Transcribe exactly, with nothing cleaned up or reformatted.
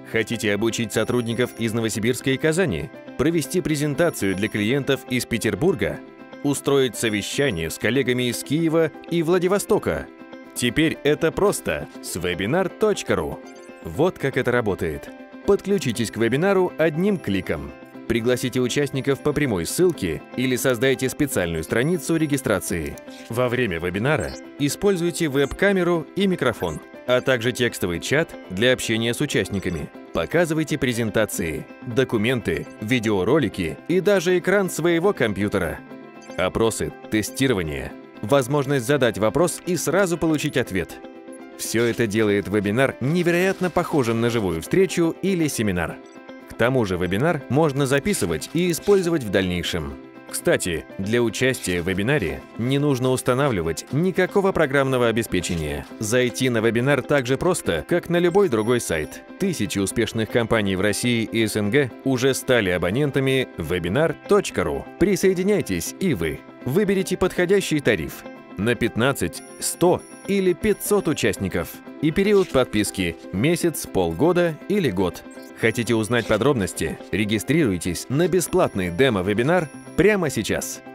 Хотите обучить сотрудников из Новосибирска и Казани? Провести презентацию для клиентов из Петербурга? Устроить совещание с коллегами из Киева и Владивостока? Теперь это просто с вебинар точка ру. Вот как это работает. Подключитесь к вебинару одним кликом. Пригласите участников по прямой ссылке или создайте специальную страницу регистрации. Во время вебинара используйте веб-камеру и микрофон, а также текстовый чат для общения с участниками. Показывайте презентации, документы, видеоролики и даже экран своего компьютера. Опросы, тестирование, возможность задать вопрос и сразу получить ответ. Все это делает вебинар невероятно похожим на живую встречу или семинар. К тому же вебинар можно записывать и использовать в дальнейшем. Кстати, для участия в вебинаре не нужно устанавливать никакого программного обеспечения. Зайти на вебинар так же просто, как на любой другой сайт. Тысячи успешных компаний в России и СНГ уже стали абонентами вебинар точка ру. Присоединяйтесь и вы. Выберите подходящий тариф на пятнадцать, сто или пятьсот участников и период подписки – месяц, полгода или год. Хотите узнать подробности? Регистрируйтесь на бесплатный демо-вебинар прямо сейчас.